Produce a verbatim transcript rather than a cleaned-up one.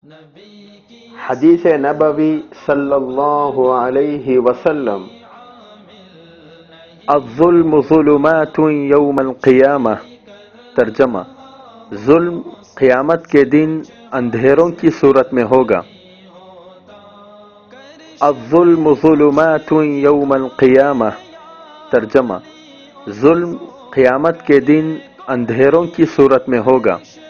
हदीस नबवी सल्लल्लाहु अलैहि वसल्लम, अज़्ज़ुल्मु ज़ुलुमातुन यौमल क़ियामह। तर्जमा, जुल्म क़यामत के दिन अंधेरों की सूरत में होगा। अज़्ज़ुल्मु ज़ुलुमातुन यौमल क़ियामह। तर्जमा, जुल्म क़यामत के दिन अंधेरों की सूरत में होगा।